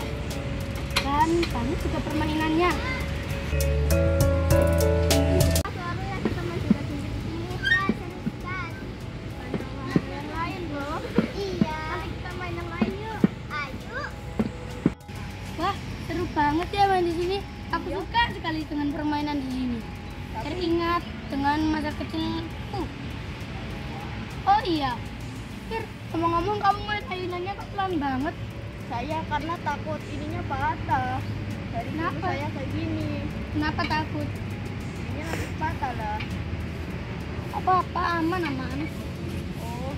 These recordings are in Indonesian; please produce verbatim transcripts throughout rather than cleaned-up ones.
Dan banyak juga permainannya. Banget ya main di sini. Aku suka sekali dengan permainan di sini. Teringat dengan masa kecilku. Oh iya, Fir, ngomong-ngomong kamu main ayunannya kok pelan banget? Saya karena takut ininya patah. Dari dulu saya kayak gini. Kenapa takut? Ini nanti patah lah. Apa-apa, aman aman. Oh.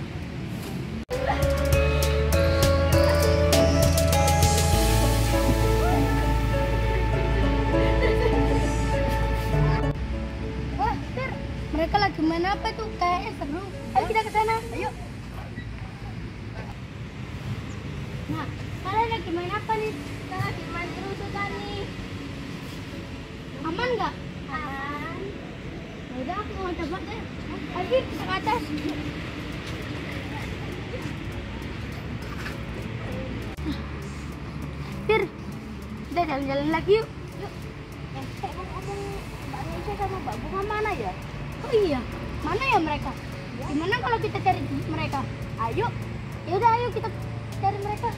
Mereka lagi main apa tuh? Kayaknya seru. Ayo kita ke sana. Ayo. Nah, kalian lagi main apa nih? Kita lagi main kerusukan nih. Aman nggak? Aman. Ya udah, aku mau coba deh. Ayo kita ke atas. Fir, kita jalan-jalan lagi yuk. Yuk. Eh, eh ngomong Mbak Nesha sama Mbak Bunga mana ya? Oh iya, mana ya mereka? Ya. Gimana kalau kita cari mereka? Ayo. Ya udah, ayo kita cari mereka.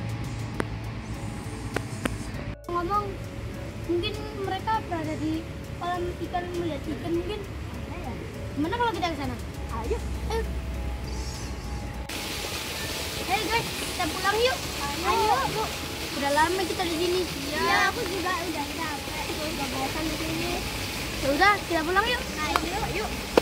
Ngomong, mungkin mereka berada di kolam ikan melihat ikan mungkin. Mana ya? Gimana kalau kita ke sana? Ayo. Ayo. Hey guys, kita pulang yuk. Ayo. Ayo, Bu. Udah lama kita di sini. Iya, aku juga udah capek. Udah bosan di sini. Ya udah, kita pulang yuk. Ayo, yuk.